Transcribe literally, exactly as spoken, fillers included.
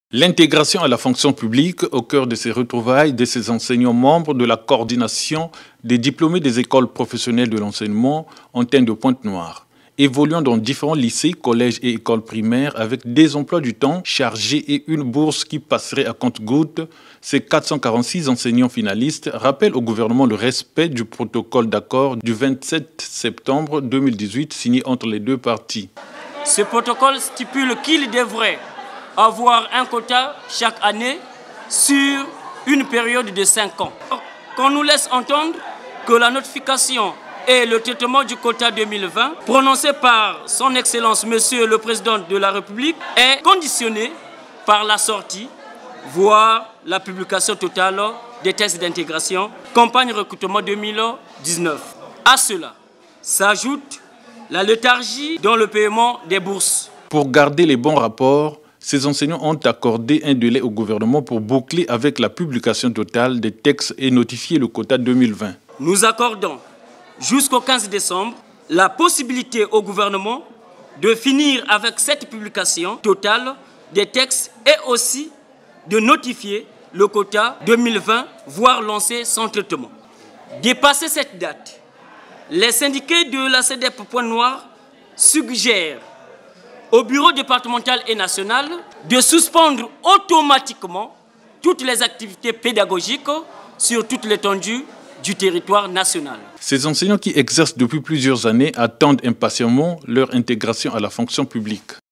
L'intégration à la fonction publique au cœur de ces retrouvailles de ces enseignants membres de la coordination des diplômés des écoles professionnelles de l'enseignement en teint de Pointe-Noire, évoluant dans différents lycées, collèges et écoles primaires avec des emplois du temps chargés et une bourse qui passerait à compte-gouttes. Ces quatre cent quarante-six enseignants finalistes rappellent au gouvernement le respect du protocole d'accord du vingt-sept septembre deux mille dix-huit signé entre les deux parties. Ce protocole stipule qu'il devrait avoir un quota chaque année sur une période de cinq ans. Qu'on nous laisse entendre que la notification et le traitement du quota deux mille vingt, prononcé par son Excellence Monsieur le Président de la République, est conditionné par la sortie, voire la publication totale des tests d'intégration, campagne recrutement deux mille dix-neuf. À cela s'ajoute la léthargie dans le paiement des bourses. Pour garder les bons rapports, ces enseignants ont accordé un délai au gouvernement pour boucler avec la publication totale des textes et notifier le quota deux mille vingt. Nous accordons jusqu'au quinze décembre la possibilité au gouvernement de finir avec cette publication totale des textes et aussi de notifier le quota deux mille vingt, voire lancer son traitement. Dépasser cette date, les syndiqués de la C E D E P Pointe-Noire suggèrent au bureau départemental et national de suspendre automatiquement toutes les activités pédagogiques sur toute l'étendue du territoire national. Ces enseignants qui exercent depuis plusieurs années attendent impatiemment leur intégration à la fonction publique.